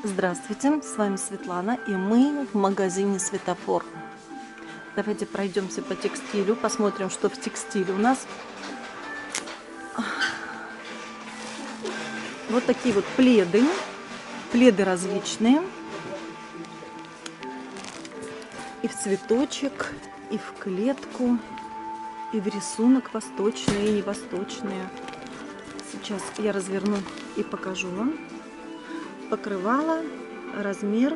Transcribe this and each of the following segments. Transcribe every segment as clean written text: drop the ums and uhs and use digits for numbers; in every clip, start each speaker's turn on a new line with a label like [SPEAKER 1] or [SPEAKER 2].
[SPEAKER 1] Здравствуйте, с вами Светлана, и мы в магазине Светофор. Давайте пройдемся по текстилю, посмотрим, что в текстиле у нас. Вот такие вот пледы различные. И в цветочек, и в клетку, и в рисунок восточные, и не восточные. Сейчас я разверну и покажу вам. Покрывало, размер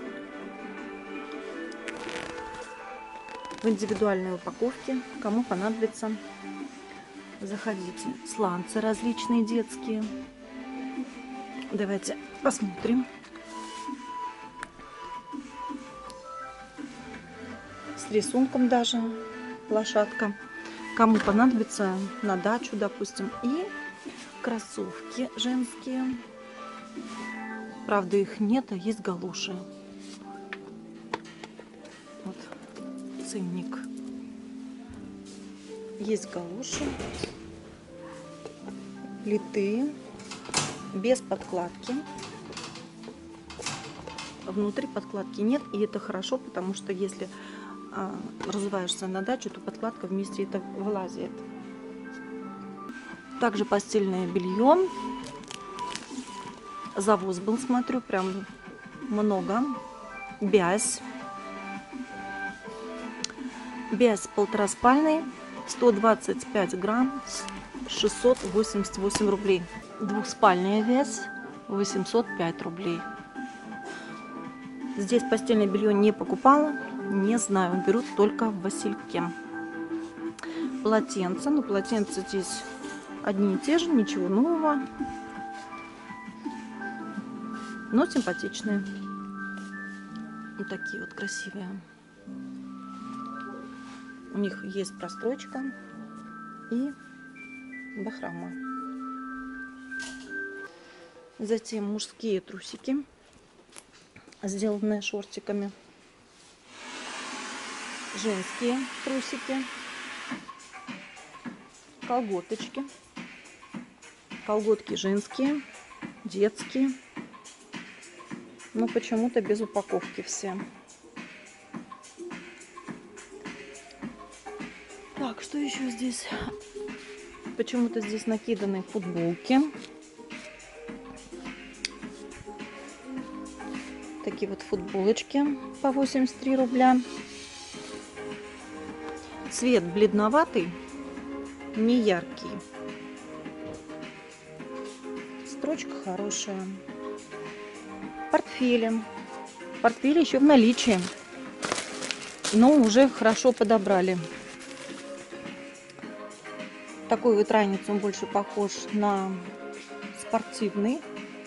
[SPEAKER 1] в индивидуальной упаковке. Кому понадобится, заходите. Сланцы различные детские. Давайте посмотрим. С рисунком даже лошадка. Кому понадобится на дачу, допустим. И кроссовки женские. Правда, их нет, а есть галоши. Вот ценник. Есть галоши. Литые. Без подкладки. Внутри подкладки нет. И это хорошо, потому что если разуваешься на дачу, то подкладка вместе это вылазит. Также постельное белье. Завоз был, смотрю, прям много. Бязь. Бязь полтораспальный, 125 грамм, 688 рублей. Двухспальная вязь, 805 рублей. Здесь постельное белье не покупала, не знаю, берут только в Васильке. Полотенца, ну полотенца здесь одни и те же, ничего нового. Но симпатичные. Вот такие вот красивые. У них есть прострочка и бахрома. Затем мужские трусики, сделанные шортиками. Женские трусики. Колготочки. Колготки женские, детские. Но почему-то без упаковки все. Так, что еще здесь? Почему-то здесь накиданы футболки. Такие вот футболочки по 83 рубля. Цвет бледноватый, не яркий. Строчка хорошая. Портфели. Портфели еще в наличии, но уже хорошо подобрали. Такой вот ранец, он больше похож на спортивный.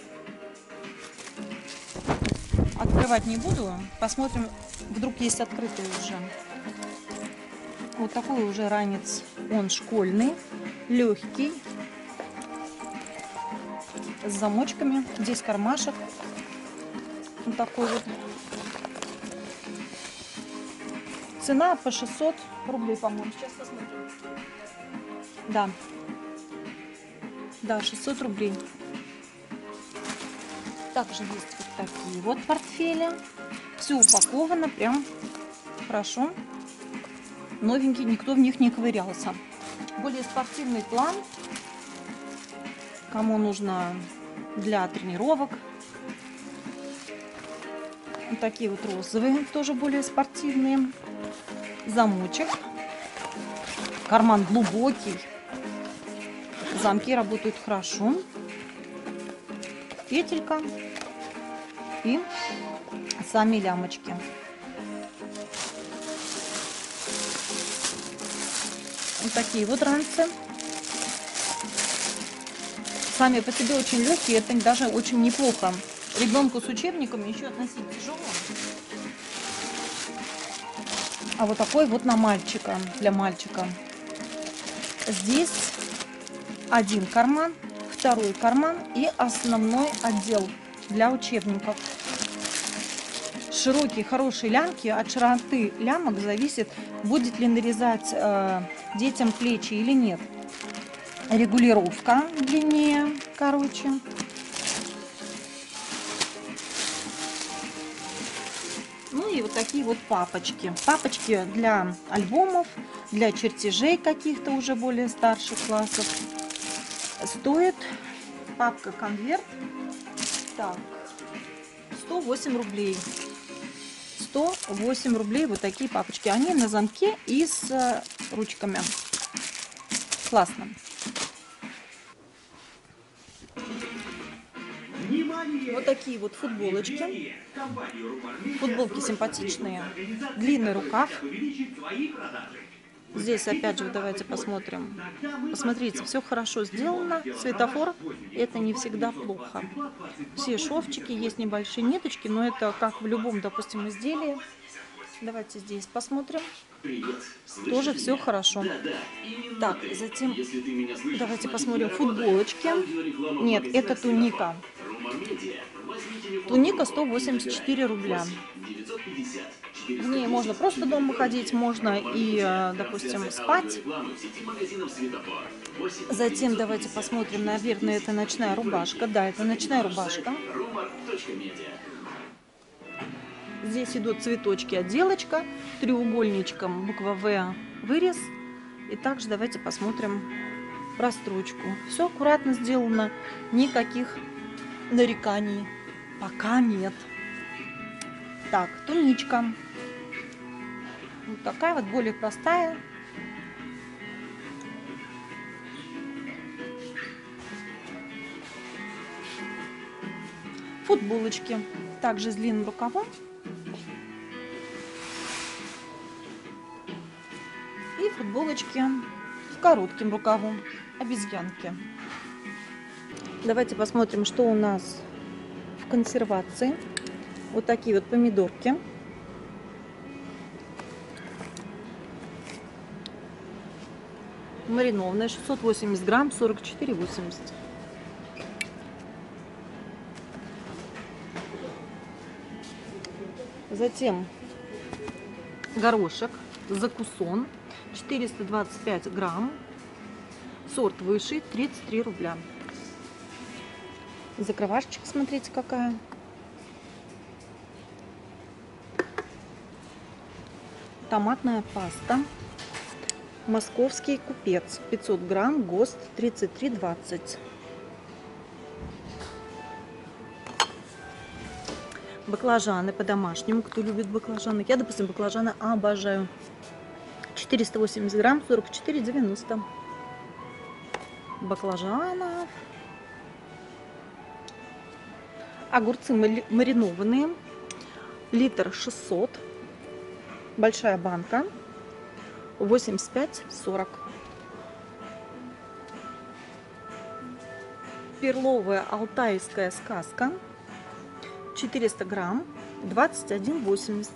[SPEAKER 1] Открывать не буду. Посмотрим, вдруг есть открытый уже. Вот такой уже ранец. Он школьный, легкий, с замочками. Здесь кармашек. Вот такой вот. Цена по 600 рублей, по-моему. Сейчас посмотрим. Да, 600 рублей. Также есть вот такие вот портфели. Все упаковано прям хорошо. Новенькие, никто в них не ковырялся. Более спортивный план. Кому нужно для тренировок. Вот такие вот розовые, тоже более спортивные. Замочек. Карман глубокий. Замки работают хорошо. Петелька. И сами лямочки. Вот такие вот ранцы. Сами по себе очень легкие. Это даже очень неплохо. Ребенку с учебниками еще относить тяжело. А вот такой вот на мальчика, для мальчика. Здесь один карман, второй карман и основной отдел для учебников. Широкие, хорошие лямки. От широты лямок зависит, будет ли нарезать детям плечи или нет. Регулировка длиннее, короче. И вот такие вот папочки. Папочки для альбомов, для чертежей каких-то уже более старших классов. Стоит папка-конверт, так, 108 рублей. 108 рублей вот такие папочки. Они на замке и с ручками. Классно. Вот такие вот футболочки. Футболки симпатичные. Длинный рукав. Здесь опять же давайте посмотрим. Посмотрите, все хорошо сделано. Светофор — это не всегда плохо. Все шовчики, есть небольшие ниточки, но это как в любом, допустим, изделии. Давайте здесь посмотрим. Тоже все хорошо. Так, затем давайте посмотрим футболочки. Нет, это туника. Туника 184 рубля. В ней можно просто дома ходить, можно и, допустим, спать. Затем давайте посмотрим, наверное, это ночная рубашка. Да, это ночная рубашка. Здесь идут цветочки, отделочка, треугольничком буква В вырез. И также давайте посмотрим прострочку. Все аккуратно сделано, никаких нареканий пока нет. Так, туничка. Вот такая вот, более простая. Футболочки, также с длинным рукавом. И футболочки с коротким рукавом, обезьянки. Давайте посмотрим, что у нас в консервации. Вот такие вот помидорки. Маринованные, 680 грамм, 44,80. Затем горошек закусон, 425 грамм, сорт высший, 33 рубля. Закрывашечка, смотрите, какая. Томатная паста. Московский купец, 500 грамм, ГОСТ 33,20. Баклажаны по-домашнему, кто любит баклажаны. Я, допустим, баклажаны обожаю. 480 грамм, 44,90. Баклажанов. Огурцы маринованные. Литр 600. Большая банка. 85,40. Перловая алтайская сказка. 400 грамм, 21,80.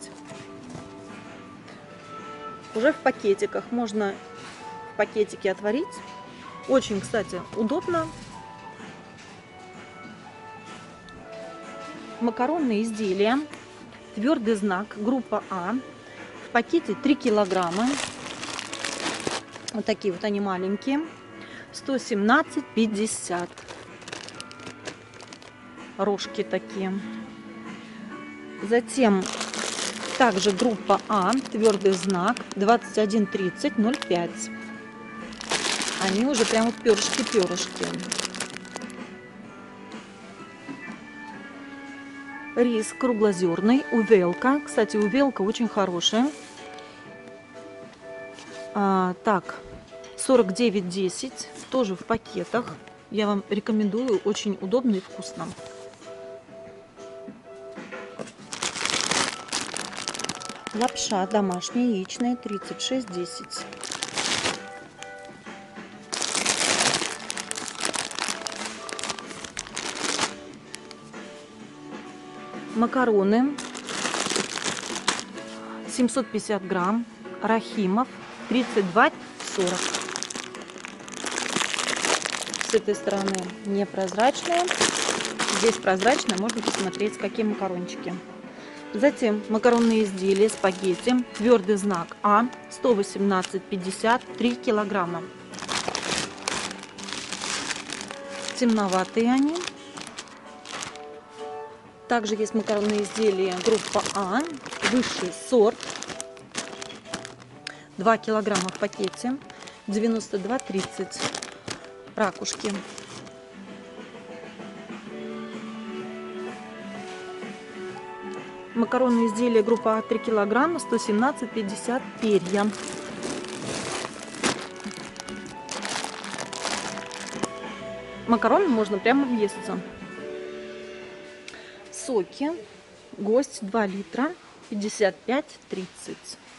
[SPEAKER 1] Уже в пакетиках. Можно в пакетике отварить. Очень, кстати, удобно. Макаронные изделия. Твердый знак. Группа А. В пакете 3 килограмма. Вот такие вот они маленькие. 117,50. Рожки такие. Затем также группа А, твердый знак, 21,30, 0,5. Они уже прям вот перышки-перышки. Рис круглозерный, увелка. Кстати, увелка очень хорошая. Так, 49,10. Тоже в пакетах. Я вам рекомендую. Очень удобно и вкусно. Лапша домашняя, яичная, 36,10. Макароны 750 грамм. Рахимов 32,40. С этой стороны непрозрачная. Здесь прозрачная. Можно посмотреть, какие макарончики. Затем макаронные изделия, спагетти, твердый знак А, 118,50, 3 килограмма. Темноватые они. Также есть макаронные изделия группа А, высший сорт. 2 килограмма в пакете, 92,30 ракушки. Макаронные изделия группа А 3 килограмма, 117,50 перья. Макароны можно прямо въесться. Соки. Гость 2 литра, 55,30.